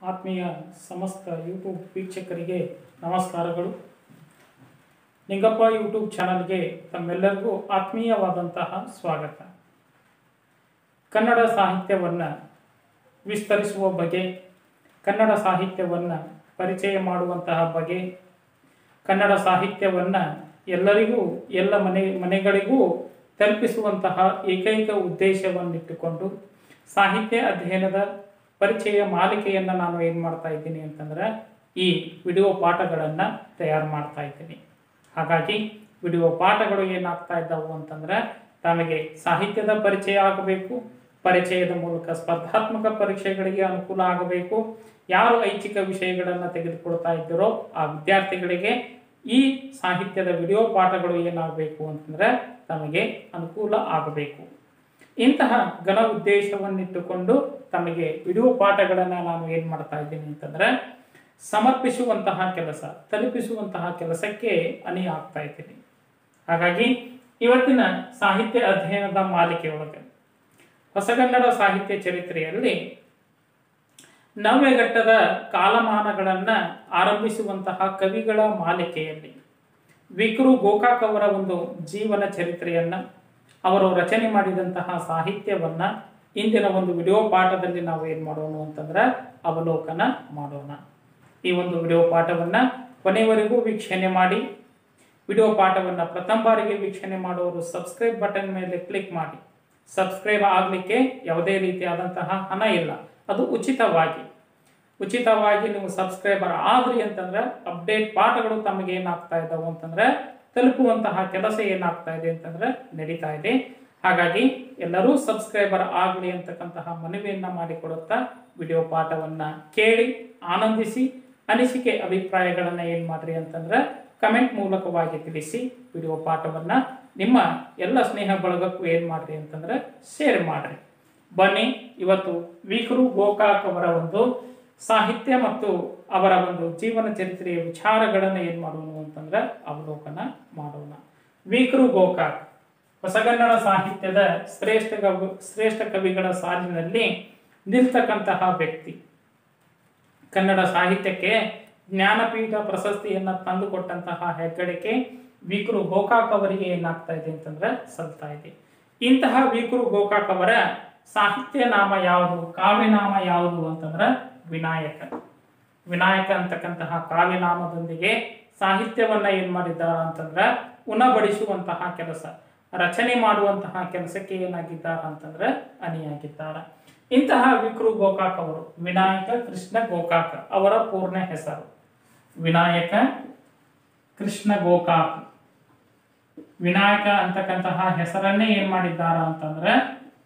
ಆತ್ಮೀಯ ಸಮಸ್ತ ಯೂಟ್ಯೂಬ್ ವೀಕ್ಷಕರಿಗೆ ನಮಸ್ಕಾರಗಳು. ನಿಂಗಪ್ಪ ಯೂಟ್ಯೂಬ್ ಚಾನಲ್ಗೆ ತಮ್ಮೆಲ್ಲರಿಗೂ ಆತ್ಮೀಯವಾದಂತಹ ಸ್ವಾಗತ. ಕನ್ನಡ ಸಾಹಿತ್ಯವನ್ನು ವಿಸ್ತರಿಸುವ ಬಗೆ, ಕನ್ನಡ ಸಾಹಿತ್ಯವನ್ನು ಪರಿಚಯ ಮಾಡುವಂತಹ ಬಗೆ, ಕನ್ನಡ ಸಾಹಿತ್ಯವನ್ನು ಎಲ್ಲರಿಗೂ ಎಲ್ಲ ಮನೆಗಳಿಗೂ ತಲುಪಿಸುವಂತಹ ಏಕೈಕ ಉದ್ದೇಶವನ್ನಿಟ್ಟುಕೊಂಡು ಸಾಹಿತ್ಯ ಅಧ್ಯಯನದ ಪರಿಚಯ ಮಾಲಿಕೆಯನ್ನು ನಾನು ಏನು ಮಾಡ್ತಾ ಇದ್ದೀನಿ ಅಂತಂದರೆ ಈ ವಿಡಿಯೋ ಪಾಠಗಳನ್ನು ತಯಾರು ಮಾಡ್ತಾ ಇದ್ದೀನಿ. ಹಾಗಾಗಿ ವಿಡಿಯೋ ಪಾಠಗಳು ಏನಾಗ್ತಾ ಇದ್ದಾವು ಅಂತಂದರೆ ತಮಗೆ ಸಾಹಿತ್ಯದ ಪರಿಚಯ ಆಗಬೇಕು, ಪರಿಚಯದ ಮೂಲಕ ಸ್ಪರ್ಧಾತ್ಮಕ ಪರೀಕ್ಷೆಗಳಿಗೆ ಅನುಕೂಲ ಆಗಬೇಕು. ಯಾರು ಐಚ್ಛಿಕ ವಿಷಯಗಳನ್ನು ತೆಗೆದುಕೊಳ್ತಾ ಇದ್ದೀರೋ ಆ ವಿದ್ಯಾರ್ಥಿಗಳಿಗೆ ಈ ಸಾಹಿತ್ಯದ ವಿಡಿಯೋ ಪಾಠಗಳು ಏನಾಗಬೇಕು ಅಂತಂದರೆ ತಮಗೆ ಅನುಕೂಲ ಆಗಬೇಕು. ಇಂತಹ ಘನ ಉದ್ದೇಶವನ್ನಿಟ್ಟುಕೊಂಡು ತಮಗೆ ವಿಡಿಯೋ ಪಾಠಗಳನ್ನು ನಾನು ಏನು ಮಾಡ್ತಾ ಇದ್ದೀನಿ ಅಂತಂದರೆ ಸಮರ್ಪಿಸುವಂತಹ ಕೆಲಸ, ತಲುಪಿಸುವಂತಹ ಕೆಲಸಕ್ಕೆ ಅಣಿ ಆಗ್ತಾ ಇದ್ದೀನಿ. ಹಾಗಾಗಿ ಇವತ್ತಿನ ಸಾಹಿತ್ಯ ಅಧ್ಯಯನದ ಮಾಲಿಕೆಯೊಳಗೆ ಹೊಸಗನ್ನಡ ಸಾಹಿತ್ಯ ಚರಿತ್ರೆಯಲ್ಲಿ ನವ್ಯಘಟ್ಟದ ಕಾಲಮಾನಗಳನ್ನು ಆರಂಭಿಸುವಂತಹ ಕವಿಗಳ ಮಾಲಿಕೆಯಲ್ಲಿ ವಿಕ್ರು ಗೋಕಾಕ್ ಅವರ ಒಂದು ಜೀವನ ಚರಿತ್ರೆಯನ್ನು, ಅವರು ರಚನೆ ಮಾಡಿದಂತಹ ಸಾಹಿತ್ಯವನ್ನು ಇಂದಿನ ಒಂದು ವಿಡಿಯೋ ಪಾಠದಲ್ಲಿ ನಾವು ಏನು ಮಾಡೋಣ ಅಂತಂದ್ರೆ ಅವಲೋಕನ ಮಾಡೋಣ. ಈ ಒಂದು ವಿಡಿಯೋ ಪಾಠವನ್ನು ಕೊನೆವರೆಗೂ ವೀಕ್ಷಣೆ ಮಾಡಿ. ವಿಡಿಯೋ ಪಾಠವನ್ನು ಪ್ರಥಮ ಬಾರಿಗೆ ವೀಕ್ಷಣೆ ಮಾಡುವವರು ಸಬ್ಸ್ಕ್ರೈಬ್ ಬಟನ್ ಮೇಲೆ ಕ್ಲಿಕ್ ಮಾಡಿ. ಸಬ್ಸ್ಕ್ರೈಬ್ ಆಗಲಿಕ್ಕೆ ಯಾವುದೇ ರೀತಿಯಾದಂತಹ ಹಣ ಇಲ್ಲ, ಅದು ಉಚಿತವಾಗಿ ನೀವು ಸಬ್ಸ್ಕ್ರೈಬರ್ ಆದ್ರಿ ಅಂತಂದ್ರೆ ಅಪ್ಡೇಟ್ ಪಾಠಗಳು ತಮಗೆ ಏನಾಗ್ತಾ ಇದ್ದಾವೆ ಅಂತಂದ್ರೆ ತಲುಪುವಂತಹ ಕೆಲಸ ಏನಾಗ್ತಾ ಇದೆ ಅಂತಂದ್ರೆ ನಡೀತಾ ಇದೆ. ಹಾಗಾಗಿ ಎಲ್ಲರೂ ಸಬ್ಸ್ಕ್ರೈಬರ್ ಆಗಲಿ ಅಂತಕ್ಕಂತಹ ಮನವಿಯನ್ನ ಮಾಡಿಕೊಡುತ್ತಾ ವಿಡಿಯೋ ಪಾಠವನ್ನ ಕೇಳಿ ಆನಂದಿಸಿ, ಅನಿಸಿಕೆ ಅಭಿಪ್ರಾಯಗಳನ್ನ ಏನ್ ಮಾಡ್ರಿ ಅಂತಂದ್ರೆ ಕಮೆಂಟ್ ಮೂಲಕವಾಗಿ ತಿಳಿಸಿ. ವಿಡಿಯೋ ಪಾಠವನ್ನ ನಿಮ್ಮ ಎಲ್ಲ ಸ್ನೇಹ ಬಳಗಕ್ಕೂ ಏನ್ ಮಾಡ್ರಿ ಅಂತಂದ್ರೆ ಶೇರ್ ಮಾಡ್ರಿ. ಬನ್ನಿ ಇವತ್ತು ವಿಕ್ರು ಗೋಕಾಕ್ ಅವರ ಒಂದು ಸಾಹಿತ್ಯ ಮತ್ತು ಅವರ ಒಂದು ಜೀವನ ಚರಿತ್ರೆಯ ವಿಚಾರಗಳನ್ನು ಏನ್ ಮಾಡೋಣ ಅಂತಂದ್ರೆ ಅವಲೋಕನ ಮಾಡೋಣ. ವಿಕ್ರು ಗೋಕಾಕ್ ಹೊಸಗನ್ನಡ ಸಾಹಿತ್ಯದ ಶ್ರೇಷ್ಠ ಕವಿಗಳ ಸಾಲಿನಲ್ಲಿ ನಿಲ್ತಕ್ಕಂತಹ ವ್ಯಕ್ತಿ. ಕನ್ನಡ ಸಾಹಿತ್ಯಕ್ಕೆ ಜ್ಞಾನಪೀಠ ಪ್ರಶಸ್ತಿಯನ್ನ ತಂದುಕೊಟ್ಟಂತಹ ಹೆಗ್ಗಳಿಕೆ ವಿಕ್ರು ಗೋಕಾಕ್ ಅವರಿಗೆ ಏನಾಗ್ತಾ ಇದೆ ಅಂತಂದ್ರೆ ಸಲ್ತಾ ಇದೆ. ಇಂತಹ ವಿಕ್ರು ಗೋಕಾಕ್ ಅವರ ಸಾಹಿತ್ಯ ನಾಮ ಯಾವುದು, ಕಾವ್ಯನಾಮ ಯಾವುದು ಅಂತಂದ್ರೆ ವಿನಾಯಕ ಅಂತಕ್ಕಂತಹ ಕಾವ್ಯನಾಮದೊಂದಿಗೆ ಸಾಹಿತ್ಯವನ್ನ ಏನ್ ಮಾಡಿದ್ದಾರ ಅಂತಂದ್ರೆ ಉಣಬಡಿಸುವಂತಹ ಕೆಲಸ, ರಚನೆ ಮಾಡುವಂತಹ ಕೆಲಸಕ್ಕೆ ಏನಾಗಿದ್ದಾರ ಅಂತಂದ್ರೆ ಅಣಿಯಾಗಿದ್ದಾರ. ಇಂತಹ ವಿಕ್ರು ಗೋಕಾಕ್ ಅವರು ವಿನಾಯಕ ಕೃಷ್ಣ ಗೋಕಾಕ್ ಅವರ ಪೂರ್ಣ ಹೆಸರು ವಿನಾಯಕ ಕೃಷ್ಣ ಗೋಕಾಕ್. ವಿನಾಯಕ ಅಂತಕ್ಕಂತಹ ಹೆಸರನ್ನೇ ಏನ್ ಮಾಡಿದ್ದಾರ ಅಂತಂದ್ರೆ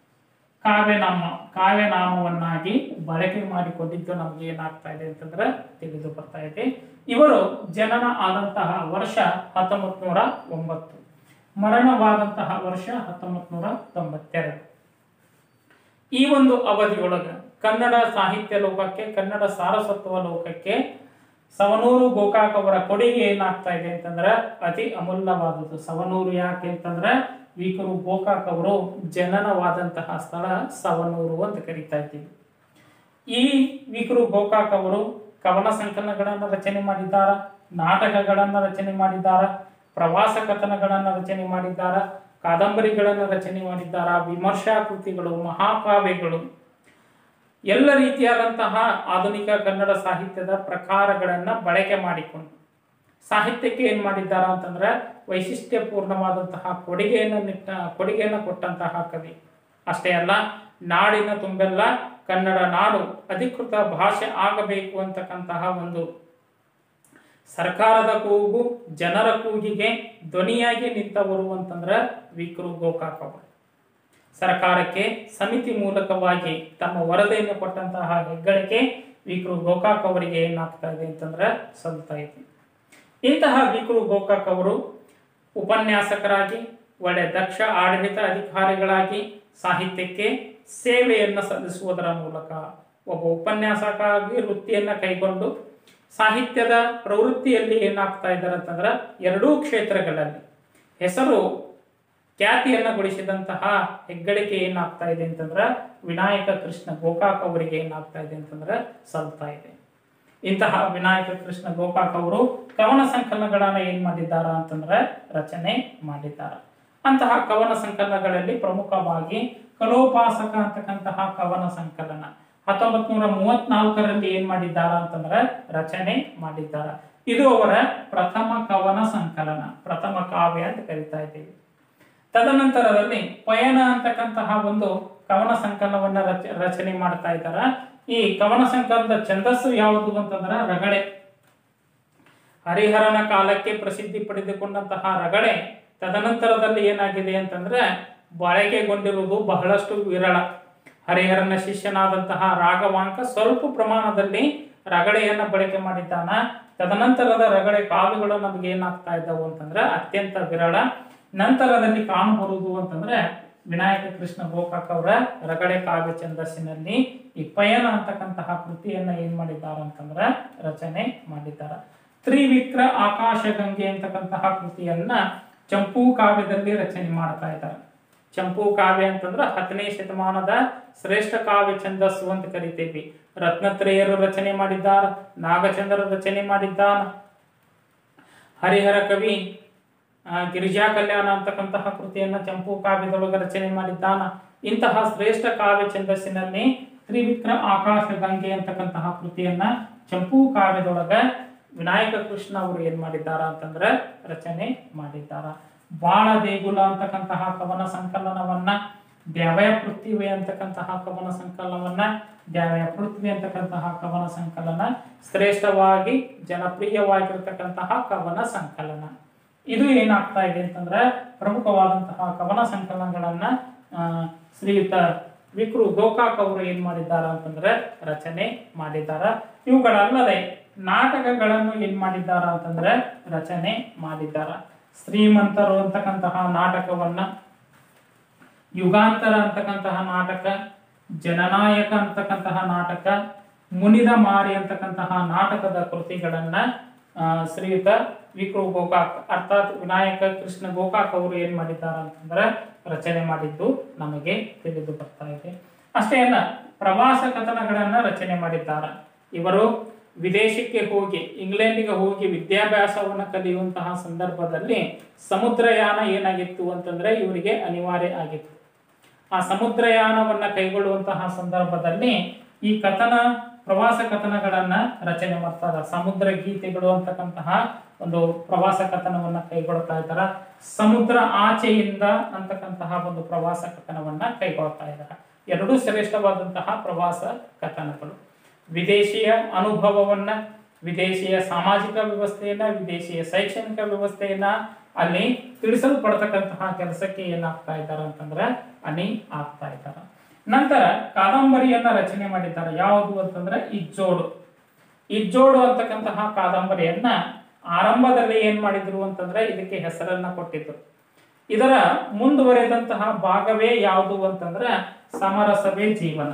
ಕಾವ್ಯನಾಮವನ್ನಾಗಿ ಬಳಕೆ ಮಾಡಿಕೊಂಡಿದ್ದು ನಮ್ಗೆ ಏನಾಗ್ತಾ ಇದೆ ಅಂತಂದ್ರೆ ತಿಳಿದು ಬರ್ತಾ ಇದೆ. ಇವರು ಜನನ ಆದಂತಹ ವರ್ಷ 1909, ಮರಣವಾದಂತಹ ವರ್ಷ 1992. ಈ ಒಂದು ಅವಧಿಯೊಳಗೆ ಕನ್ನಡ ಸಾಹಿತ್ಯ ಲೋಕಕ್ಕೆ, ಕನ್ನಡ ಸಾರಸ್ವತ್ವ ಲೋಕಕ್ಕೆ ಸವನೂರು ಗೋಕಾಕ್ ಅವರ ಕೊಡುಗೆ ಏನಾಗ್ತಾ ಇದೆ ಅಂತಂದ್ರೆ ಅತಿ ಅಮೂಲ್ಯವಾದದ್ದು. ಸವನೂರು ಯಾಕೆ ಅಂತಂದ್ರೆ ವಿಕ್ರು ಗೋಕಾಕ್ ಅವರು ಜನನವಾದಂತಹ ಸ್ಥಳ ಸವನೂರು ಅಂತ ಕರೀತಾ ಇದ್ದೀವಿ. ಈ ವಿಕ್ರು ಗೋಕಾಕ್ ಅವರು ಕವನ ಸಂಕಲನಗಳನ್ನು ರಚನೆ ಮಾಡಿದ್ದಾರ, ನಾಟಕಗಳನ್ನು ರಚನೆ ಮಾಡಿದ್ದಾರ, ಪ್ರವಾಸ ಕಥನಗಳನ್ನು ರಚನೆ ಮಾಡಿದ್ದಾರ, ಕಾದಂಬರಿಗಳನ್ನು ರಚನೆ ಮಾಡಿದ್ದಾರ, ವಿಮರ್ಶಾ ಕೃತಿಗಳು, ಮಹಾಕಾವ್ಯಗಳು, ಎಲ್ಲ ರೀತಿಯಾದಂತಹ ಆಧುನಿಕ ಕನ್ನಡ ಸಾಹಿತ್ಯದ ಪ್ರಕಾರಗಳನ್ನ ಬಳಕೆ ಮಾಡಿಕೊಂಡು ಸಾಹಿತ್ಯಕ್ಕೆ ಏನ್ ಮಾಡಿದ್ದಾರ ಅಂತಂದ್ರೆ ವೈಶಿಷ್ಟ್ಯಪೂರ್ಣವಾದಂತಹ ಕೊಡುಗೆಯನ್ನು ಕೊಟ್ಟಂತಹ ಕವಿ. ಅಷ್ಟೇ ಅಲ್ಲ, ನಾಡಿನ ತುಂಬೆಲ್ಲ ಕನ್ನಡ ನಾಡು ಅಧಿಕೃತ ಭಾಷೆ ಆಗಬೇಕು ಅಂತಕ್ಕಂತಹ ಒಂದು ಸರ್ಕಾರದ ಕೂಗು, ಜನರ ಕೂಗಿಗೆ ಧ್ವನಿಯಾಗಿ ನಿಂತವರು ಅಂತಂದ್ರೆ ವಿಕ್ರು ಗೋಕಾಕ್ ಅವರು. ಸರ್ಕಾರಕ್ಕೆ ಸಮಿತಿ ಮೂಲಕವಾಗಿ ತಮ್ಮ ವರದಿಯನ್ನು ಕೊಟ್ಟಂತಹ ಹೆಗ್ಗಳಿಕೆ ವಿಕ್ರು ಗೋಕಾಕ್ ಅವರಿಗೆ ಏನಾಗ್ತಾ ಇದೆ ಅಂತಂದ್ರೆ ಸಲ್ತಾ ಇದೆ. ಇಂತಹ ವಿಕ್ರು ಗೋಕಾಕ್ ಅವರು ಉಪನ್ಯಾಸಕರಾಗಿ, ಒಳ್ಳೆ ದಕ್ಷ ಆಡಳಿತ ಅಧಿಕಾರಿಗಳಾಗಿ ಸಾಹಿತ್ಯಕ್ಕೆ ಸೇವೆಯನ್ನು ಸಲ್ಲಿಸುವುದರ ಮೂಲಕ ಒಬ್ಬ ಉಪನ್ಯಾಸಕರಾಗಿ ವೃತ್ತಿಯನ್ನ ಕೈಗೊಂಡು ಸಾಹಿತ್ಯದ ಪ್ರವೃತ್ತಿಯಲ್ಲಿ ಏನಾಗ್ತಾ ಇದ್ದಾರೆ ಅಂತಂದ್ರೆ ಎರಡೂ ಕ್ಷೇತ್ರಗಳಲ್ಲಿ ಹೆಸರು ಖ್ಯಾತಿಯನ್ನ ಗಳಿಸಿದಂತಹ ಹೆಗ್ಗಳಿಕೆ ಏನಾಗ್ತಾ ಇದೆ ಅಂತಂದ್ರೆ ವಿನಾಯಕ ಕೃಷ್ಣ ಗೋಕಾಕ್ ಅವರಿಗೆ ಏನಾಗ್ತಾ ಇದೆ ಅಂತಂದ್ರೆ ಸಲ್ತಾ ಇದೆ. ಇಂತಹ ವಿನಾಯಕ ಕೃಷ್ಣ ಗೋಕಾಕ್ ಅವರು ಕವನ ಸಂಕಲನಗಳನ್ನ ಏನ್ ಮಾಡಿದ್ದಾರ ಅಂತಂದ್ರೆ ರಚನೆ ಮಾಡಿದ್ದಾರೆ. ಅಂತಹ ಕವನ ಸಂಕಲನಗಳಲ್ಲಿ ಪ್ರಮುಖವಾಗಿ ಕಲೋಪಾಸಕ ಅಂತಕ್ಕಂತಹ ಕವನ ಸಂಕಲನ 1934ರಲ್ಲಿ ಏನ್ ಮಾಡಿದ್ದಾರ ಅಂತಂದ್ರೆ ರಚನೆ ಮಾಡಿದ್ದಾರೆ. ಇದು ಅವರ ಪ್ರಥಮ ಕವನ ಸಂಕಲನ, ಪ್ರಥಮ ಕಾವ್ಯ ಅಂತ ಕರಿತಾ ಇದ್ದೀವಿ. ತದನಂತರದಲ್ಲಿ ಪಯಣ ಅಂತಕ್ಕಂತಹ ಒಂದು ಕವನ ಸಂಕಲನವನ್ನ ರಚನೆ ಮಾಡ್ತಾ ಇದ್ದಾರೆ. ಈ ಕವನ ಸಂಕಲನದ ಛಂದಸ್ಸು ಯಾವುದು ಅಂತಂದ್ರೆ ರಗಳೆ. ಹರಿಹರನ ಕಾಲಕ್ಕೆ ಪ್ರಸಿದ್ಧಿ ಪಡೆದುಕೊಂಡಂತಹ ರಗಳೆ ತದನಂತರದಲ್ಲಿ ಏನಾಗಿದೆ ಅಂತಂದ್ರೆ ಬಳಕೆಗೊಂಡಿರುವುದು ಬಹಳಷ್ಟು ವಿರಳ. ಹರಿಹರನ ಶಿಷ್ಯನಾದಂತಹ ರಾಘವಾಂಕ ಸ್ವಲ್ಪ ಪ್ರಮಾಣದಲ್ಲಿ ರಗಳೆಯನ್ನ ಬಳಕೆ ಮಾಡಿದ್ದಾನ. ತದನಂತರದ ರಗಳೆ ಕಾವ್ಯಗಳು ನಮ್ಗೆ ಏನಾಗ್ತಾ ಇದ್ದವು ಅಂತಂದ್ರೆ ಅತ್ಯಂತ ವಿರಳ. ನಂತರದಲ್ಲಿ ಕಾಣಬರುವುದು ಅಂತಂದ್ರೆ ವಿನಾಯಕ ಕೃಷ್ಣ ಗೋಕಾಕ್ ಅವರ ರಗಳೆ ಕಾವ್ಯ ಛಂದಸ್ಸಿನಲ್ಲಿ ಈ ಪಯಣ ಅಂತಕ್ಕಂತಹ ಕೃತಿಯನ್ನ ಏನ್ ಮಾಡಿದ್ದಾರೆ ಅಂತಂದ್ರೆ ರಚನೆ ಮಾಡಿದ್ದಾರೆ. ತ್ರಿವಿಕ್ರ ಆಕಾಶ ಗಂಗೆ ಅಂತಕ್ಕಂತಹ ಕೃತಿಯನ್ನ ಚಂಪೂ ಕಾವ್ಯದಲ್ಲಿ ರಚನೆ ಮಾಡ್ತಾ ಇದ್ದಾರೆ. ಚಂಪೂ ಕಾವ್ಯ ಅಂತಂದ್ರೆ 10ನೇ ಶತಮಾನದ ಶ್ರೇಷ್ಠ ಕಾವ್ಯ ಛಂದಸ್ಸು ಅಂತ ಕರಿತೀವಿ. ರತ್ನತ್ರಯರು ರಚನೆ ಮಾಡಿದ್ದಾರ, ನಾಗಚಂದ್ರ ರಚನೆ ಮಾಡಿದ್ದಾನ, ಹರಿಹರ ಕವಿ ಗಿರಿಜಾ ಕಲ್ಯಾಣ ಅಂತಕ್ಕಂತಹ ಕೃತಿಯನ್ನ ಚಂಪೂ ಕಾವ್ಯದೊಳಗೆ ರಚನೆ ಮಾಡಿದ್ದಾನ. ಇಂತಹ ಶ್ರೇಷ್ಠ ಕಾವ್ಯ ಛಂದಸ್ಸಿನಲ್ಲಿ ತ್ರಿವಿಕ್ರ ಆಕಾಶ ಗಂಗೆ ಅಂತಕ್ಕಂತಹ ಕೃತಿಯನ್ನ ಚಂಪೂ ಕಾವ್ಯದೊಳಗ ವಿನಾಯಕ ಕೃಷ್ಣ ಅವರು ಏನ್ ಮಾಡಿದ್ದಾರ ಅಂತಂದ್ರೆ ರಚನೆ ಮಾಡಿದ್ದಾರ. ಬಾಳ ದೇಗುಲ ಅಂತಕ್ಕಂತಹ ಕವನ ಸಂಕಲನವನ್ನ, ದ್ಯಾವಯ ಪೃಥ್ವಿ ಅಂತಕ್ಕಂತಹ ಕವನ ಸಂಕಲನವನ್ನ, ದ್ಯಾವಯ ಪೃಥ್ವಿ ಅಂತಕ್ಕಂತಹ ಕವನ ಸಂಕಲನ ಶ್ರೇಷ್ಠವಾಗಿ ಜನಪ್ರಿಯವಾಗಿರ್ತಕ್ಕಂತಹ ಕವನ ಸಂಕಲನ. ಇದು ಏನಾಗ್ತಾ ಇದೆ ಅಂತಂದ್ರೆ ಪ್ರಮುಖವಾದಂತಹ ಕವನ ಸಂಕಲನಗಳನ್ನ ಶ್ರೀಯುತ ವಿಕ್ರು ಗೋಕಾಕ್ ಅವರು ಏನ್ ಮಾಡಿದ್ದಾರ ಅಂತಂದ್ರೆ ರಚನೆ ಮಾಡಿದ್ದಾರ. ಇವುಗಳಲ್ಲದೆ ನಾಟಕಗಳನ್ನು ಏನ್ ಮಾಡಿದ್ದಾರ ಅಂತಂದ್ರೆ ರಚನೆ ಮಾಡಿದ್ದಾರ. ಶ್ರೀಮಂತರು ಅಂತಕ್ಕಂತಹ ನಾಟಕವನ್ನ, ಯುಗಾಂತರ ಅಂತಕ್ಕಂತಹ ನಾಟಕ, ಜನನಾಯಕ ಅಂತಕ್ಕಂತಹ ನಾಟಕ, ಮುನಿದ ಮಾರಿ ಅಂತಕ್ಕಂತಹ ನಾಟಕದ ಕೃತಿಗಳನ್ನ ಶ್ರೀಯುತ ವಿಕ್ರು ಗೋಕಾಕ್ ಅರ್ಥಾತ್ ವಿನಾಯಕ ಕೃಷ್ಣ ಗೋಕಾಕ್ ಅವರು ಏನ್ ಮಾಡಿದ್ದಾರೆ ಅಂತಂದ್ರೆ ರಚನೆ ಮಾಡಿದ್ದು ನಮಗೆ ತಿಳಿದು ಬರ್ತಾ ಇದೆ. ಅಷ್ಟೇ ಅಲ್ಲ, ಪ್ರವಾಸ ಕಥನಗಳನ್ನ ರಚನೆ ಮಾಡಿದ್ದಾರೆ. ಇವರು ವಿದೇಶಕ್ಕೆ ಹೋಗಿ ಇಂಗ್ಲೆಂಡಿಗೆ ಹೋಗಿ ವಿದ್ಯಾಭ್ಯಾಸವನ್ನ ಕಲಿಯುವಂತಹ ಸಂದರ್ಭದಲ್ಲಿ ಸಮುದ್ರಯಾನ ಏನಾಗಿತ್ತು ಅಂತಂದ್ರೆ ಇವರಿಗೆ ಅನಿವಾರ್ಯ ಆಗಿತ್ತು. ಆ ಸಮುದ್ರಯಾನವನ್ನ ಕೈಗೊಳ್ಳುವಂತಹ ಸಂದರ್ಭದಲ್ಲಿ ಈ ಪ್ರವಾಸ ಕಥನಗಳನ್ನ ರಚನೆ ಮಾಡ್ತಾರೆ. ಸಮುದ್ರ ಗೀತೆಗಳು ಅಂತಕ್ಕಂತಹ ಒಂದು ಪ್ರವಾಸ ಕಥನವನ್ನ ಕೈಗೊಳ್ತಾ ಇದ್ದಾರೆ. ಸಮುದ್ರ ಆಚೆಯಿಂದ ಅಂತಕ್ಕಂತಹ ಒಂದು ಪ್ರವಾಸ ಕಥನವನ್ನ ಕೈಗೊಳ್ತಾ ಇದ್ದಾರೆ. ಎರಡೂ ಶ್ರೇಷ್ಠವಾದಂತಹ ಪ್ರವಾಸ ಕಥನಗಳು. ವಿದೇಶಿಯ ಅನುಭವವನ್ನ, ವಿದೇಶಿಯ ಸಾಮಾಜಿಕ ವ್ಯವಸ್ಥೆಯನ್ನ, ವಿದೇಶಿಯ ಶೈಕ್ಷಣಿಕ ವ್ಯವಸ್ಥೆಯನ್ನ ಅಲ್ಲಿ ತಿಳಿಸಲ್ಪಡ್ತಕ್ಕಂತಹ ಕೆಲಸಕ್ಕೆ ಏನಾಗ್ತಾ ಇದ್ದಾರೆ ಅಂತಂದ್ರೆ ಅನಿ ಆಗ್ತಾ ಇದ್ದಾರೆ. ನಂತರ ಕಾದಂಬರಿಯನ್ನ ರಚನೆ ಮಾಡಿದ್ದಾರೆ. ಯಾವುದು ಅಂತಂದ್ರೆ ಇಜ್ಜೋಡು ಅಂತಕ್ಕಂತಹ ಕಾದಂಬರಿಯನ್ನ ಆರಂಭದಲ್ಲಿ ಏನ್ ಮಾಡಿದ್ರು ಅಂತಂದ್ರೆ ಇದಕ್ಕೆ ಹೆಸರನ್ನ ಕೊಟ್ಟಿದ್ರು. ಇದರ ಮುಂದುವರೆದಂತಹ ಭಾಗವೇ ಯಾವುದು ಅಂತಂದ್ರೆ ಸಮರಸವೇ ಜೀವನ.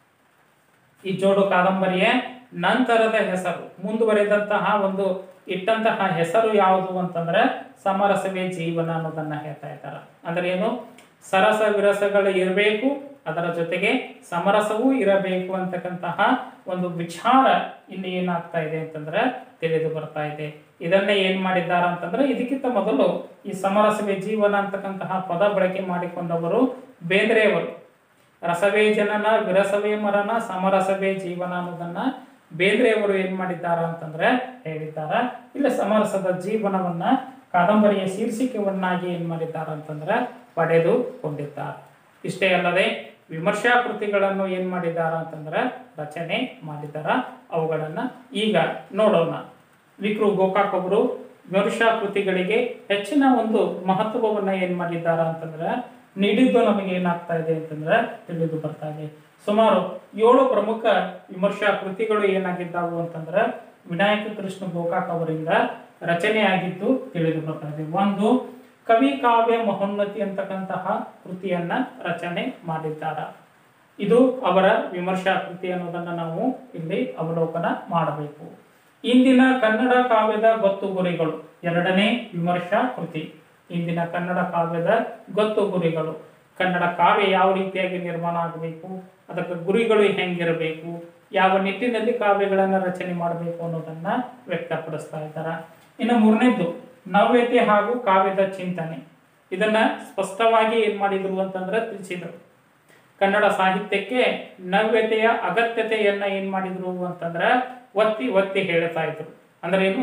ಇಜ್ಜೋಡು ಕಾದಂಬರಿಯ ನಂತರದ ಹೆಸರು, ಮುಂದುವರೆದಂತಹ ಒಂದು ಇಟ್ಟಂತಹ ಹೆಸರು ಯಾವುದು ಅಂತಂದ್ರೆ ಸಮರಸವೇ ಜೀವನ ಅನ್ನೋದನ್ನ ಹೇಳ್ತಾ ಇದ್ದಾರೆ. ಅಂದ್ರೆ ಏನು, ಸರಸ ವಿರಸಗಳು ಇರಬೇಕು, ಅದರ ಜೊತೆಗೆ ಸಮರಸವೂ ಇರಬೇಕು ಅಂತಕ್ಕಂತಹ ಒಂದು ವಿಚಾರ ಇಲ್ಲಿ ಏನಾಗ್ತಾ ಇದೆ ಅಂತಂದ್ರೆ ತಿಳಿದು ಬರ್ತಾ ಇದೆ. ಇದನ್ನೇ ಏನ್ ಮಾಡಿದ್ದಾರೆ ಅಂತಂದ್ರೆ ಇದಕ್ಕಿಂತ ಮೊದಲು ಈ ಸಮರಸವೇ ಜೀವನ ಅಂತಕ್ಕಂತಹ ಪದ ಬಳಕೆ ಮಾಡಿಕೊಂಡವರು ಬೇಂದ್ರೆಯವರು. ರಸವೇ ಜನನ ವಿರಸವೇ ಮರಣ ಸಮರಸವೇ ಜೀವನ ಅನ್ನೋದನ್ನ ಬೇಂದ್ರೆಯವರು ಏನ್ ಮಾಡಿದ್ದಾರ ಅಂತಂದ್ರೆ ಹೇಳಿದ್ದಾರ. ಇಲ್ಲಿ ಸಮರಸದ ಜೀವನವನ್ನ ಕಾದಂಬರಿಯ ಶೀರ್ಷಿಕೆಯನ್ನಾಗಿ ಏನ್ ಮಾಡಿದ್ದಾರೆ ಅಂತಂದ್ರೆ ಪಡೆದುಕೊಂಡಿದ್ದಾರೆ. ಇಷ್ಟೇ ಅಲ್ಲದೆ ವಿಮರ್ಶಾ ಕೃತಿಗಳನ್ನು ಏನ್ ಮಾಡಿದಾರ ಅಂತಂದ್ರೆ ರಚನೆ ಮಾಡಿದಾರ. ಅವುಗಳನ್ನ ಈಗ ನೋಡೋಣ. ವಿಕ್ರು ಗೋಕಾಕ್ ಅವರು ವಿಮರ್ಶಾ ಕೃತಿಗಳಿಗೆ ಹೆಚ್ಚಿನ ಒಂದು ಮಹತ್ವವನ್ನ ಏನ್ ಮಾಡಿದಾರ ಅಂತಂದ್ರೆ ನೀಡಿದ್ದು ನಮಗೆ ಏನಾಗ್ತಾ ಇದೆ ಅಂತಂದ್ರೆ ತಿಳಿದು ಬರ್ತಾ ಇದೆ. ಸುಮಾರು 7 ಪ್ರಮುಖ ವಿಮರ್ಶಾ ಕೃತಿಗಳು ಏನಾಗಿದ್ದಾವು ಅಂತಂದ್ರೆ ವಿನಾಯಕ ಕೃಷ್ಣ ಗೋಕಾಕ್ ಅವರಿಂದ ರಚನೆಯಾಗಿದ್ದು ತಿಳಿದು ಬರ್ತಾ ಇದೆ. ಒಂದು ಕವಿ ಕಾವ್ಯ ಮಹೋನ್ನತಿ ಅಂತಕ್ಕಂತಹ ಕೃತಿಯನ್ನ ರಚನೆ ಮಾಡಿದ್ದಾರೆ. ಇದು ಅವರ ವಿಮರ್ಶಾ ಕೃತಿ ಅನ್ನೋದನ್ನ ನಾವು ಇಲ್ಲಿ ಅವಲೋಕನ ಮಾಡಬೇಕು. ಇಂದಿನ ಕನ್ನಡ ಕಾವ್ಯದ ಗೊತ್ತು ಗುರಿಗಳು 2ನೇ ವಿಮರ್ಶಾ ಕೃತಿ. ಇಂದಿನ ಕನ್ನಡ ಕಾವ್ಯದ ಗೊತ್ತು ಗುರಿಗಳು, ಕನ್ನಡ ಕಾವ್ಯ ಯಾವ ರೀತಿಯಾಗಿ ನಿರ್ಮಾಣ ಆಗಬೇಕು, ಅದಕ್ಕೆ ಗುರಿಗಳು ಹೆಂಗಿರಬೇಕು, ಯಾವ ನಿಟ್ಟಿನಲ್ಲಿ ಕಾವ್ಯಗಳನ್ನು ರಚನೆ ಮಾಡಬೇಕು ಅನ್ನೋದನ್ನ ವ್ಯಕ್ತಪಡಿಸ್ತಾ ಇದ್ದಾರೆ. ಇನ್ನು ಮೂರನೇದ್ದು ನವ್ಯತೆ ಹಾಗೂ ಕಾವ್ಯದ ಚಿಂತನೆ. ಇದನ್ನ ಸ್ಪಷ್ಟವಾಗಿ ಏನ್ ಮಾಡಿದ್ರು ಅಂತಂದ್ರೆ ತಿಳಿಸಿದ್ರು. ಕನ್ನಡ ಸಾಹಿತ್ಯಕ್ಕೆ ನವ್ಯತೆಯ ಅಗತ್ಯತೆಯನ್ನ ಏನ್ ಮಾಡಿದ್ರು ಅಂತಂದ್ರೆ ಒತ್ತಿ ಒತ್ತಿ ಹೇಳ್ತಾ ಇದ್ರು. ಅಂದ್ರೆ ಏನು,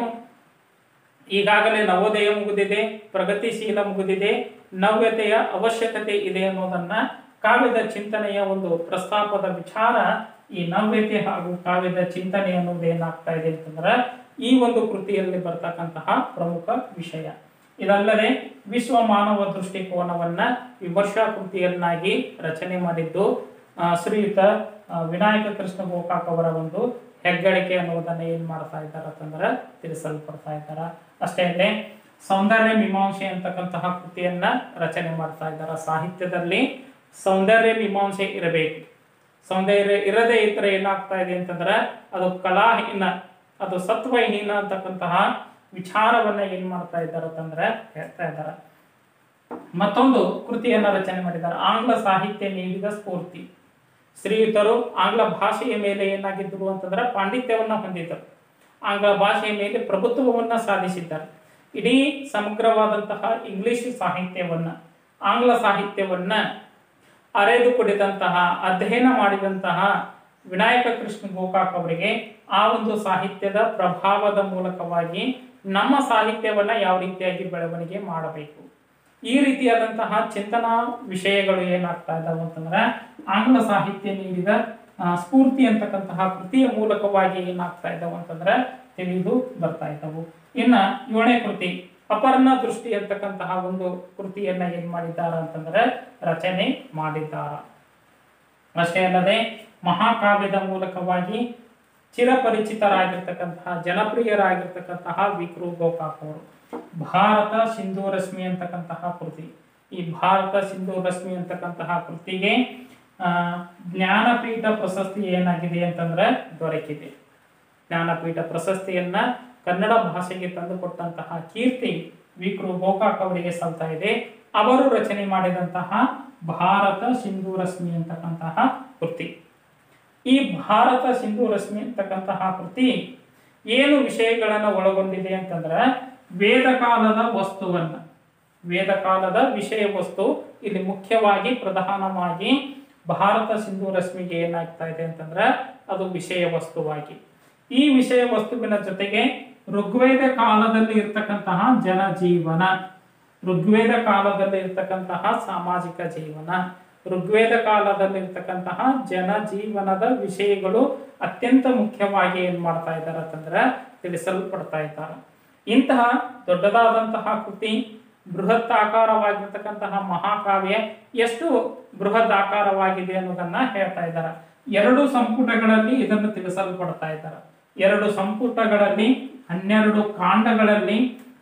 ಈಗಾಗಲೇ ನವೋದಯ ಮುಗಿದಿದೆ, ಪ್ರಗತಿಶೀಲ ಮುಗಿದಿದೆ, ನವ್ಯತೆಯ ಅವಶ್ಯಕತೆ ಇದೆ ಅನ್ನೋದನ್ನ ಕಾವ್ಯದ ಚಿಂತನೆಯ ಒಂದು ಪ್ರಸ್ತಾಪದ ವಿಚಾರ. ಈ ನವ್ಯತೆ ಹಾಗೂ ಕಾವ್ಯದ ಚಿಂತನೆ ಅನ್ನೋದು ಏನಾಗ್ತಾ ಇದೆ ಅಂತಂದ್ರೆ ಈ ಒಂದು ಕೃತಿಯಲ್ಲಿ ಬರ್ತಕ್ಕಂತಹ ಪ್ರಮುಖ ವಿಷಯ. ಇದಲ್ಲದೆ ವಿಶ್ವ ಮಾನವ ದೃಷ್ಟಿಕೋನವನ್ನ ವಿಮರ್ಶಾ ಕೃತಿಯನ್ನಾಗಿ ರಚನೆ ಮಾಡಿದ್ದು ಶ್ರೀಯುತ ವಿನಾಯಕ ಕೃಷ್ಣ ಗೋಕಾಕ್ ಅವರ ಒಂದು ಹೆಗ್ಗಳಿಕೆ ಅನ್ನೋದನ್ನ ಏನ್ ಮಾಡ್ತಾ ಇದ್ದಾರೆ ಅಂತಂದ್ರೆ ತಿಳಿಸಲ್ಪಡ್ತಾ ಇದ್ದಾರೆ. ಅಷ್ಟೇ ಅಲ್ಲದೆ ಸೌಂದರ್ಯ ಮೀಮಾಂಸೆ ಅಂತಕ್ಕಂತಹ ಕೃತಿಯನ್ನ ರಚನೆ ಮಾಡ್ತಾ ಇದ್ದಾರೆ. ಸಾಹಿತ್ಯದಲ್ಲಿ ಸೌಂದರ್ಯ ಮೀಮಾಂಸೆ ಇರಬೇಕು. ಸೌಂದರ್ಯ ಇರದೇ ಇದ್ರೆ ಏನಾಗ್ತಾ ಇದೆ ಅಂತಂದ್ರೆ ಅದು ಕಲಾಹೀನ, ಅದು ಸತ್ವಹೀನ ಅಂತಕ್ಕಂತಹ ವಿಚಾರವನ್ನ ಏನ್ ಮಾಡ್ತಾ ಇದ್ದಾರೆ ಅಂತಂದ್ರೆ ಹೇಳ್ತಾ ಇದ್ದಾರೆ. ಮತ್ತೊಂದು ಕೃತಿಯನ್ನ ರಚನೆ ಮಾಡಿದ್ದಾರೆ, ಆಂಗ್ಲ ಸಾಹಿತ್ಯ ನೀಡಿದ ಸ್ಫೂರ್ತಿ. ಶ್ರೀಯುತರು ಆಂಗ್ಲ ಭಾಷೆಯ ಮೇಲೆ ಏನಾಗಿದ್ದರು ಅಂತಂದ್ರೆ ಪಾಂಡಿತ್ಯವನ್ನ ಹೊಂದಿದ್ದರು, ಆಂಗ್ಲ ಭಾಷೆಯ ಮೇಲೆ ಪ್ರಭುತ್ವವನ್ನ ಸಾಧಿಸಿದ್ದಾರೆ. ಇಡೀ ಸಮಗ್ರವಾದಂತಹ ಇಂಗ್ಲಿಷ್ ಸಾಹಿತ್ಯವನ್ನ, ಆಂಗ್ಲ ಸಾಹಿತ್ಯವನ್ನ ಅರೆದು ಕುಡಿದಂತಹ, ಅಧ್ಯಯನ ಮಾಡಿದಂತಹ ವಿನಾಯಕ ಕೃಷ್ಣ ಗೋಕಾಕ್ ಅವರಿಗೆ ಆ ಒಂದು ಸಾಹಿತ್ಯದ ಪ್ರಭಾವದ ಮೂಲಕವಾಗಿ ನಮ್ಮ ಸಾಹಿತ್ಯವನ್ನ ಯಾವ ರೀತಿಯಾಗಿ ಬೆಳವಣಿಗೆ ಮಾಡಬೇಕು, ಈ ರೀತಿಯಾದಂತಹ ಚಿಂತನಾ ವಿಷಯಗಳು ಏನಾಗ್ತಾ ಇದ್ದಾವೆ ಅಂತಂದ್ರೆ ಆಂಗ್ಲ ಸಾಹಿತ್ಯ ನೀಡಿದ ಸ್ಫೂರ್ತಿ ಅಂತಕ್ಕಂತಹ ಕೃತಿಯ ಮೂಲಕವಾಗಿ ಏನಾಗ್ತಾ ಇದ್ದಾವೆ ಅಂತಂದ್ರೆ ತಿಳಿದು ಬರ್ತಾ ಇದ್ದವು. ಇನ್ನ 7ನೇ ಕೃತಿ ಅಪರ್ಣ ದೃಷ್ಟಿ ಅಂತಕ್ಕಂತಹ ಒಂದು ಕೃತಿಯನ್ನ ಏನ್ ಮಾಡಿದ್ದಾರ ಅಂತಂದ್ರೆ ರಚನೆ ಮಾಡಿದ್ದಾರ. ಅಷ್ಟೇ ಅಲ್ಲದೆ ಮಹಾಕಾವ್ಯದ ಮೂಲಕವಾಗಿ ಚಿರಪರಿಚಿತರಾಗಿರ್ತಕ್ಕಂತಹ, ಜನಪ್ರಿಯರಾಗಿರ್ತಕ್ಕಂತಹ ವಿಕ್ರು ಗೋಕಾಕ್ ಅವರು ಭಾರತ ಸಿಂಧೂ ರಶ್ಮಿ ಅಂತಕ್ಕಂತಹ ಕೃತಿ, ಈ ಭಾರತ ಸಿಂಧೂ ರಶ್ಮಿ ಅಂತಕ್ಕಂತಹ ಕೃತಿಗೆ ಜ್ಞಾನಪೀಠ ಪ್ರಶಸ್ತಿ ಏನಾಗಿದೆ ಅಂತಂದ್ರೆ ದೊರಕಿದೆ. ಜ್ಞಾನಪೀಠ ಪ್ರಶಸ್ತಿಯನ್ನ ಕನ್ನಡ ಭಾಷೆಗೆ ತಂದುಕೊಟ್ಟಂತಹ ಕೀರ್ತಿ ವಿಕ್ರು ಗೋಕಾಕ್ ಅವರಿಗೆ ಸಲ್ತಾ ಇದೆ. ಅವರು ರಚನೆ ಮಾಡಿದಂತಹ ಭಾರತ ಸಿಂಧೂ ರಶ್ಮಿ ಅಂತಕ್ಕಂತಹ ಕೃತಿ, ಈ ಭಾರತ ಸಿಂಧೂ ರಶ್ಮಿ ಅಂತಕ್ಕಂತಹ ಕೃತಿ ಏನು ವಿಷಯಗಳನ್ನ ಒಳಗೊಂಡಿದೆ ಅಂತಂದ್ರೆ ವೇದಕಾಲದ ವಸ್ತುವನ್ನ, ವೇದಕಾಲದ ವಿಷಯ ವಸ್ತು ಇಲ್ಲಿ ಮುಖ್ಯವಾಗಿ ಪ್ರಧಾನವಾಗಿ ಭಾರತ ಸಿಂಧೂ ರಶ್ಮಿಗೆ ಏನಾಗ್ತಾ ಇದೆ ಅಂತಂದ್ರೆ ಅದು ವಿಷಯ ವಸ್ತುವಾಗಿ, ಈ ವಿಷಯ ವಸ್ತುವಿನ ಜೊತೆಗೆ ಋಗ್ವೇದ ಕಾಲದಲ್ಲಿ ಇರ್ತಕ್ಕಂತಹ ಜನಜೀವನ, ಋಗ್ವೇದ ಕಾಲದಲ್ಲಿ ಇರ್ತಕ್ಕಂತಹ ಸಾಮಾಜಿಕ ಜೀವನ, ಋಗ್ವೇದ ಕಾಲದಲ್ಲಿ ಇರ್ತಕ್ಕಂತಹ ಜನಜೀವನದ ವಿಷಯಗಳು ಅತ್ಯಂತ ಮುಖ್ಯವಾಗಿ ಏನ್ ಮಾಡ್ತಾ ಇದ್ದಾರೆ ಅಂತಂದ್ರೆ ತಿಳಿಸಲ್ಪಡ್ತಾ ಇದ್ದಾರೆ. ಇಂತಹ ದೊಡ್ಡದಾದಂತಹ ಕೃತಿ, ಬೃಹತ್ ಆಕಾರವಾಗಿರ್ತಕ್ಕಂತಹ ಮಹಾಕಾವ್ಯ ಎಷ್ಟು ಬೃಹತ್ ಆಕಾರವಾಗಿದೆ ಅನ್ನೋದನ್ನ ಹೇಳ್ತಾ ಇದ್ದಾರೆ. 2 ಸಂಪುಟಗಳಲ್ಲಿ ಇದನ್ನು ತಿಳಿಸಲ್ಪಡ್ತಾ ಇದ್ದಾರೆ. 2 ಸಂಪುಟಗಳಲ್ಲಿ 12 ಕಾಂಡಗಳಲ್ಲಿ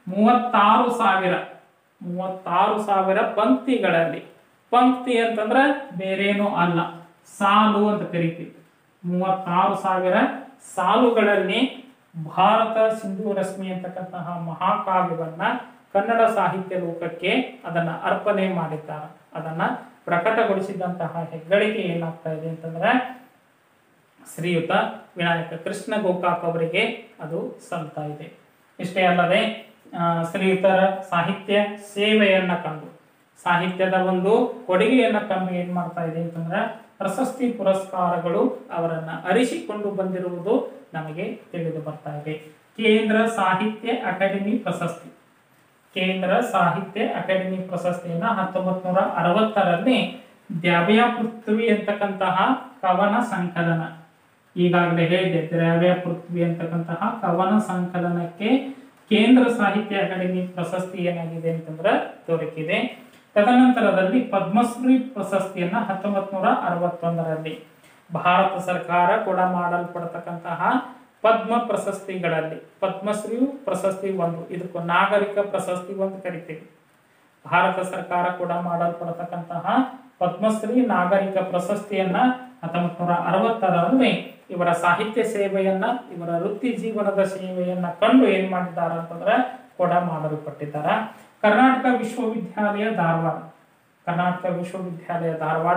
36,000 ಪಂಕ್ತಿಗಳಲ್ಲಿ, ಪಂಕ್ತಿ ಅಂತಂದ್ರೆ ಬೇರೇನೂ ಅಲ್ಲ, ಸಾಲು ಅಂತ ಕರಿತೀವಿ. 36,000 ಸಾಲುಗಳಲ್ಲಿ ಭಾರತ ಸಿಂಧೂ ರಶ್ಮಿ ಅಂತಕ್ಕಂತಹ ಮಹಾಕಾವ್ಯವನ್ನ ಕನ್ನಡ ಸಾಹಿತ್ಯ ಲೋಕಕ್ಕೆ ಅದನ್ನ ಅರ್ಪಣೆ ಮಾಡಿದ್ದಾರೆ. ಅದನ್ನ ಪ್ರಕಟಗೊಳಿಸಿದಂತಹ ಹೆಗ್ಗಳಿಕೆ ಏನಾಗ್ತಾ ಇದೆ ಅಂತಂದ್ರೆ ಶ್ರೀಯುತ ವಿನಾಯಕ ಕೃಷ್ಣ ಗೋಕಾಕ್ ಅವರಿಗೆ ಅದು ಸಲ್ತಾ ಇದೆ. ಇಷ್ಟೇ ಅಲ್ಲದೆ ಶ್ರೀಯುತರ ಸಾಹಿತ್ಯ ಸೇವೆಯನ್ನ ಕಂಡು, ಸಾಹಿತ್ಯದ ಒಂದು ಕೊಡುಗೆಯನ್ನ ಕಂಡು ಏನ್ ಮಾಡ್ತಾ ಇದೆ ಅಂತಂದ್ರೆ ಪ್ರಶಸ್ತಿ ಪುರಸ್ಕಾರಗಳು ಅವರನ್ನ ಅರಿಸಿಕೊಂಡು ಬಂದಿರುವುದು ನಮಗೆ ತಿಳಿದು ಬರ್ತಾ ಇದೆ. ಕೇಂದ್ರ ಸಾಹಿತ್ಯ ಅಕಾಡೆಮಿ ಪ್ರಶಸ್ತಿ, ಕೇಂದ್ರ ಸಾಹಿತ್ಯ ಅಕಾಡೆಮಿ ಪ್ರಶಸ್ತಿಯನ್ನ 1960ರಲ್ಲಿ ದ್ಯಾವ್ಯ ಪೃಥ್ವಿ ಅಂತಕ್ಕಂತಹ ಕವನ ಸಂಕಲನ, ಈಗಾಗಲೇ ಹೇಳಿದೆ ದ್ಯಾವ್ಯ ಪೃಥ್ವಿ ಅಂತಕ್ಕಂತಹ ಕವನ ಸಂಕಲನಕ್ಕೆ ಕೇಂದ್ರ ಸಾಹಿತ್ಯ ಅಕಾಡೆಮಿ ಪ್ರಶಸ್ತಿ ಏನಾಗಿದೆ ಅಂತಂದ್ರೆ ದೊರಕಿದೆ. ತದನಂತರದಲ್ಲಿ ಪದ್ಮಶ್ರೀ ಪ್ರಶಸ್ತಿಯನ್ನ 1961ರಲ್ಲಿ ಭಾರತ ಸರ್ಕಾರ ಕೂಡ ಮಾಡಲ್ಪಡತಕ್ಕಂತಹ ಪದ್ಮ ಪ್ರಶಸ್ತಿಗಳಲ್ಲಿ ಪದ್ಮಶ್ರೀ ಪ್ರಶಸ್ತಿ ಒಂದು, ಇದಕ್ಕೂ ನಾಗರಿಕ ಪ್ರಶಸ್ತಿ ಒಂದು ಕರಿತೀವಿ. ಭಾರತ ಸರ್ಕಾರ ಕೂಡ ಮಾಡಲ್ಪಡತಕ್ಕಂತಹ ಪದ್ಮಶ್ರೀ ನಾಗರಿಕ ಪ್ರಶಸ್ತಿಯನ್ನ 1960ರಲ್ಲಿ ಇವರ ಸಾಹಿತ್ಯ ಸೇವೆಯನ್ನ, ಇವರ ವೃತ್ತಿ ಜೀವನದ ಸೇವೆಯನ್ನ ಕಂಡು ಏನ್ ಮಾಡಿದ್ದಾರೆ ಅಂತಂದ್ರೆ ಕೂಡ ಮಾಡಲ್ಪಟ್ಟಿದ್ದಾರೆ. ಕರ್ನಾಟಕ ವಿಶ್ವವಿದ್ಯಾಲಯ ಧಾರವಾಡ, ಕರ್ನಾಟಕ ವಿಶ್ವವಿದ್ಯಾಲಯ ಧಾರವಾಡ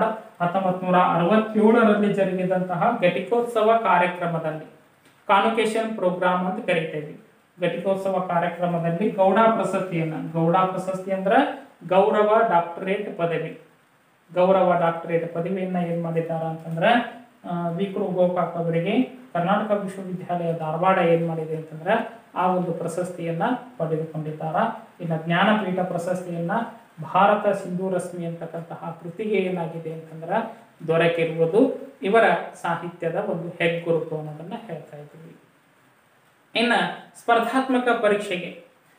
1967ರಲ್ಲಿ ಜರುಗಿದಂತಹ ಘಟಿಕೋತ್ಸವ ಕಾರ್ಯಕ್ರಮದಲ್ಲಿ, ಕಾನ್ವೊಕೇಶನ್ ಪ್ರೋಗ್ರಾಮ್ ಅಂತ ಕರಿತೇವೆ, ಘಟಿಕೋತ್ಸವ ಕಾರ್ಯಕ್ರಮದಲ್ಲಿ ಗೌಡ ಪ್ರಶಸ್ತಿಯನ್ನ, ಗೌಡ ಪ್ರಶಸ್ತಿ ಅಂದ್ರೆ ಗೌರವ ಡಾಕ್ಟರೇಟ್ ಪದವಿ, ಗೌರವ ಡಾಕ್ಟರೇಟ್ ಪದವಿಯನ್ನ ಏನ್ ಮಾಡಿದ್ದಾರೆ ಅಂತಂದ್ರೆ ವಿ.ಕೃ. ಗೋಕಾಕ್ ಅವರಿಗೆ ಕರ್ನಾಟಕ ವಿಶ್ವವಿದ್ಯಾಲಯ ಧಾರವಾಡ ಏನ್ ಮಾಡಿದೆ ಅಂತಂದ್ರೆ ಆ ಒಂದು ಪ್ರಶಸ್ತಿಯನ್ನ ಪಡೆದುಕೊಂಡಿದ್ದಾರೆ. ಇನ್ನು ಜ್ಞಾನಪೀಠ ಪ್ರಶಸ್ತಿಯನ್ನ ಭಾರತ ಸಿಂಧು ರಶ್ಮಿ ಅಂತಕ್ಕಂತಹ ಕೃತಿಗೆ ಏನಾಗಿದೆ ಅಂತಂದ್ರೆ ದೊರಕಿರುವುದು ಇವರ ಸಾಹಿತ್ಯದ ಒಂದು ಹೆಗ್ಗುರುತು ಅನ್ನೋದನ್ನ ಹೇಳ್ತಾ ಇದ್ದೀವಿ. ಇನ್ನ ಸ್ಪರ್ಧಾತ್ಮಕ ಪರೀಕ್ಷೆಗೆ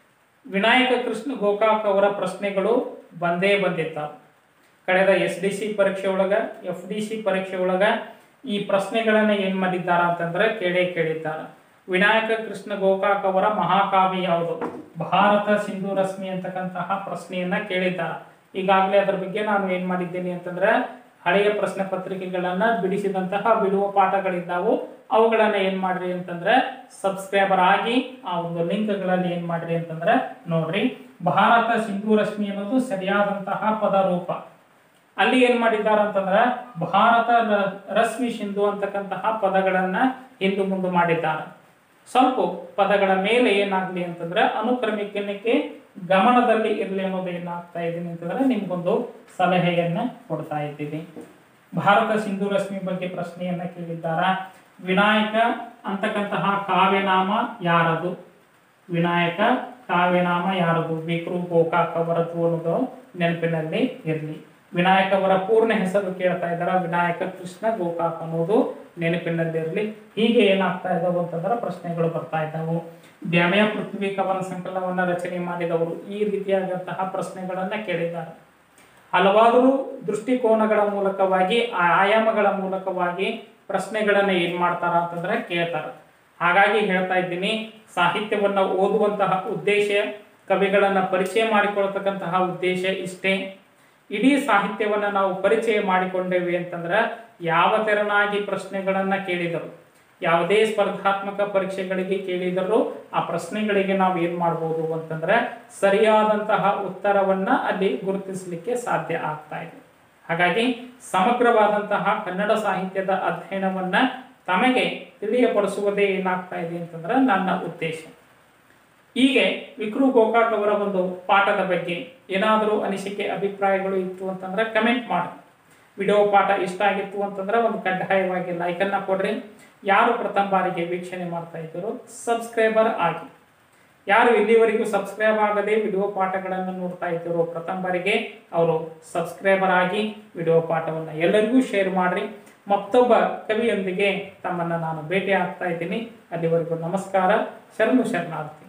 ವಿನಾಯಕ ಕೃಷ್ಣ ಗೋಕಾಕ್ ಅವರ ಪ್ರಶ್ನೆಗಳು ಬಂದೇ ಬಂದಿದ್ದಾವೆ. ಕಳೆದ SDC ಪರೀಕ್ಷೆ ಒಳಗ, FDC ಪರೀಕ್ಷೆ ಒಳಗ ಈ ಪ್ರಶ್ನೆಗಳನ್ನ ಏನ್ ಮಾಡಿದ್ದಾರ ಅಂತಂದ್ರೆ ಕೇಳಿದ್ದಾರೆ. ವಿನಾಯಕ ಕೃಷ್ಣ ಗೋಕಾಕ್ ಅವರ ಮಹಾಕಾವ್ಯ ಯಾವುದು, ಭಾರತ ಸಿಂಧು ರಶ್ಮಿ ಅಂತಕ್ಕಂತಹ ಪ್ರಶ್ನೆಯನ್ನ ಕೇಳಿದ್ದಾರೆ. ಈಗಾಗಲೇ ಅದರ ಬಗ್ಗೆ ನಾನು ಏನ್ ಮಾಡಿದ್ದೇನೆ ಅಂತಂದ್ರೆ ಹಳೆಯ ಪ್ರಶ್ನೆ ಪತ್ರಿಕೆಗಳನ್ನ ಬಿಡಿಸಿದಂತಹ ಬಿಡುವ ಪಾಠಗಳಿದ್ದಾವು, ಅವುಗಳನ್ನ ಏನ್ ಮಾಡ್ರಿ ಅಂತಂದ್ರೆ ಸಬ್ಸ್ಕ್ರೈಬರ್ ಆಗಿ ಆ ಒಂದು ಲಿಂಕ್ಗಳಲ್ಲಿ ಏನ್ ಮಾಡ್ರಿ ಅಂತಂದ್ರೆ ನೋಡ್ರಿ. ಭಾರತ ಸಿಂಧು ರಶ್ಮಿ ಅನ್ನೋದು ಸರಿಯಾದಂತಹ ಪದ ರೂಪ. ಅಲ್ಲಿ ಏನ್ ಮಾಡಿದ್ದಾರೆ ಅಂತಂದ್ರೆ ಭಾರತ ರಶ್ಮಿ ಸಿಂಧು ಅಂತಕ್ಕಂತಹ ಪದಗಳನ್ನ ಹಿಂದು ಮುಂದೆ ಮಾಡಿದ್ದಾರೆ. ಸ್ವಲ್ಪ ಪದಗಳ ಮೇಲೆ ಏನಾಗ್ಲಿ ಅಂತಂದ್ರೆ ಅನುಕ್ರಮಿಕೆ ಗಮನದಲ್ಲಿ ಇರಲಿ ಅನ್ನೋದು ಏನಾಗ್ತಾ ಇದ್ದೀನಿ ಅಂತಂದ್ರೆ ನಿಮ್ಗೊಂದು ಸಲಹೆಯನ್ನ ಕೊಡ್ತಾ ಇದ್ದೀನಿ. ಭಾರತ ಸಿಂಧು ರಶ್ಮಿ ಬಗ್ಗೆ ಪ್ರಶ್ನೆಯನ್ನ ಕೇಳಿದ್ದಾರ. ವಿನಾಯಕ ಅಂತಕ್ಕಂತಹ ಕಾವ್ಯನಾಮ ಯಾರದು, ವಿನಾಯಕ ಕಾವ್ಯನಾಮ ಯಾರದು, ವಿ.ಕೃ. ಗೋಕಾಕ್ ಅವರದ್ದು ಅನ್ನೋದು ನೆನಪಿನಲ್ಲಿ ಇರಲಿ. ವಿನಾಯಕ ಅವರ ಪೂರ್ಣ ಹೆಸರು ಕೇಳ್ತಾ ಇದ್ದಾರ, ವಿನಾಯಕ ಕೃಷ್ಣ ಗೋಕಾಕ್ ಅನ್ನೋದು ನೆನಪಿನಲ್ಲಿರಲಿ. ಹೀಗೆ ಏನಾಗ್ತಾ ಇದಾವೆ ಅಂತಂದ್ರೆ ಪ್ರಶ್ನೆಗಳು ಬರ್ತಾ ಇದ್ದಾವು. ದ್ಯಾಮಯ ಪೃಥ್ವಿ ಕವನ ಸಂಕಲನವನ್ನ ರಚನೆ ಮಾಡಿದವರು ಈ ರೀತಿಯಾದಂತಹ ಪ್ರಶ್ನೆಗಳನ್ನ ಕೇಳಿದ್ದಾರೆ. ಹಲವಾರು ದೃಷ್ಟಿಕೋನಗಳ ಮೂಲಕವಾಗಿ, ಆಯಾಮಗಳ ಮೂಲಕವಾಗಿ ಪ್ರಶ್ನೆಗಳನ್ನ ಏನ್ ಮಾಡ್ತಾರ ಅಂತಂದ್ರೆ ಕೇಳ್ತಾರ. ಹಾಗಾಗಿ ಹೇಳ್ತಾ ಇದ್ದೀನಿ, ಸಾಹಿತ್ಯವನ್ನ ಓದುವಂತಹ ಉದ್ದೇಶ, ಕವಿಗಳನ್ನ ಪರಿಚಯ ಮಾಡಿಕೊಳ್ತಕ್ಕಂತಹ ಉದ್ದೇಶ ಇಷ್ಟೇ. ಇಡೀ ಸಾಹಿತ್ಯವನ್ನ ನಾವು ಪರಿಚಯ ಮಾಡಿಕೊಂಡೇವಿ ಅಂತಂದ್ರೆ ಯಾವ ತೆರನಾಗಿ ಪ್ರಶ್ನೆಗಳನ್ನ ಕೇಳಿದರು, ಯಾವುದೇ ಸ್ಪರ್ಧಾತ್ಮಕ ಪರೀಕ್ಷೆಗಳಿಗೆ ಕೇಳಿದರೂ ಆ ಪ್ರಶ್ನೆಗಳಿಗೆ ನಾವು ಏನ್ ಮಾಡ್ಬೋದು ಅಂತಂದ್ರೆ ಸರಿಯಾದಂತಹ ಉತ್ತರವನ್ನ ಅಲ್ಲಿ ಗುರುತಿಸಲಿಕ್ಕೆ ಸಾಧ್ಯ ಆಗ್ತಾ ಇದೆ. ಹಾಗಾಗಿ ಸಮಗ್ರವಾದಂತಹ ಕನ್ನಡ ಸಾಹಿತ್ಯದ ಅಧ್ಯಯನವನ್ನ ತಮಗೆ ತಿಳಿಯಪಡಿಸುವುದೇ ಏನಾಗ್ತಾ ಇದೆ ಅಂತಂದ್ರೆ ನನ್ನ ಉದ್ದೇಶ. ಹೀಗೆ ವಿ.ಕೃ. ಗೋಕಾಕ್ ಅವರ ಒಂದು ಪಾಠದ ಬಗ್ಗೆ ಏನಾದರೂ ಅನಿಸಿಕೆ ಅಭಿಪ್ರಾಯಗಳು ಇತ್ತು ಅಂತಂದ್ರೆ ಕಮೆಂಟ್ ಮಾಡಿ. ವಿಡಿಯೋ ಪಾಠ ಇಷ್ಟ ಆಗಿತ್ತು ಅಂತಂದ್ರೆ ಒಂದು ಕಡ್ಡಾಯವಾಗಿ ಲೈಕನ್ನು ಕೊಡ್ರಿ. ಯಾರು ಪ್ರಥಮ ಬಾರಿಗೆ ವೀಕ್ಷಣೆ ಮಾಡ್ತಾ ಇದ್ದೀರೋ ಸಬ್ಸ್ಕ್ರೈಬರ್ ಆಗಿ, ಯಾರು ಇಲ್ಲಿವರೆಗೂ ಸಬ್ಸ್ಕ್ರೈಬ್ ಆಗದೆ ವಿಡಿಯೋ ಪಾಠಗಳನ್ನು ನೋಡ್ತಾ ಇದ್ದೀರೋ ಪ್ರಥಮ ಬಾರಿಗೆ ಅವರು ಸಬ್ಸ್ಕ್ರೈಬರ್ ಆಗಿ ವಿಡಿಯೋ ಪಾಠವನ್ನು ಎಲ್ಲರಿಗೂ ಶೇರ್ ಮಾಡ್ರಿ. ಮತ್ತೊಬ್ಬ ಕವಿಯೊಂದಿಗೆ ತಮ್ಮನ್ನು ನಾನು ಭೇಟಿ ಆಗ್ತಾ ಇದ್ದೀನಿ. ಅಲ್ಲಿವರೆಗೂ ನಮಸ್ಕಾರ, ಶರಣು ಶರಣಾರ್ಥಿ.